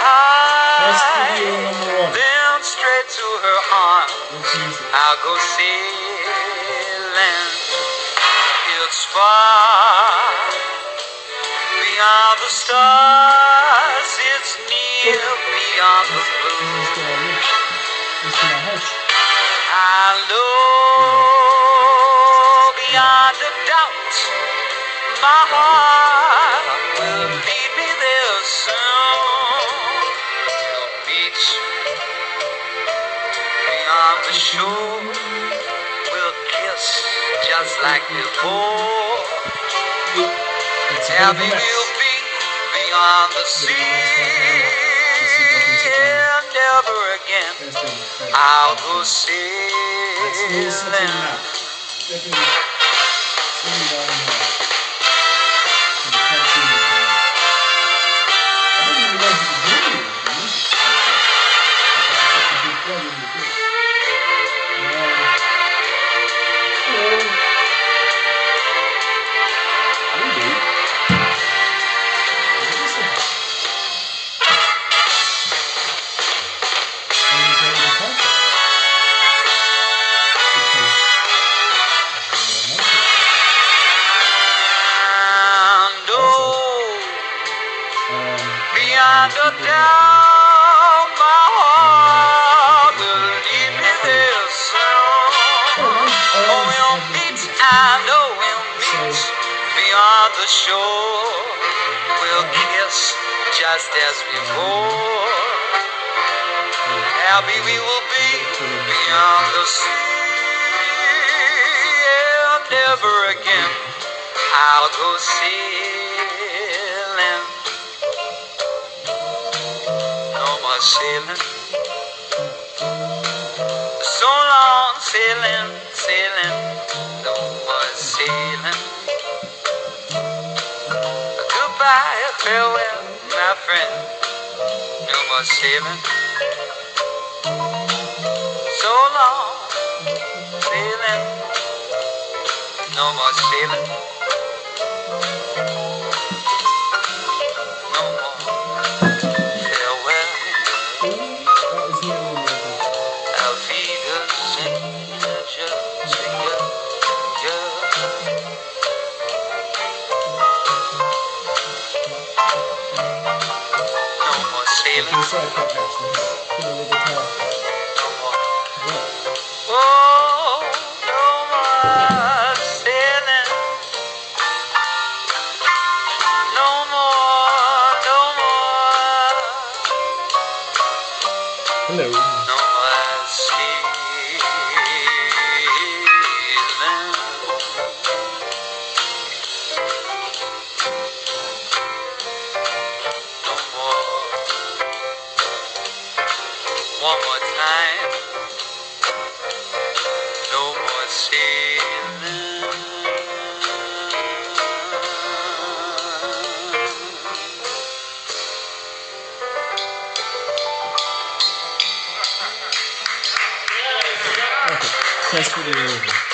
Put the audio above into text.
then straight to her arms I'll go sailing. It's far beyond the stars, it's near beyond the moon. I know beyond a doubt my heart will lead me there soon. We'll meet beyond the shore, we'll kiss just like before. Happy we'll be beyond the sea, and never again I'll go sailing. Beyond a doubt, my heart will lead me there soon. Oh, we'll meet, I know we'll meet beyond the shore. We'll kiss just as before. Happy we will be beyond the sea, and never again I'll go sailing. Sailing, so long sailing, sailing, no more sailing. Goodbye, farewell, my friend, no more sailing. So long sailing, no more sailing. Oh, no more sailing. No more, no more. Hello. No more sailing. No more. One more time. No more sailing. Okay, test video over.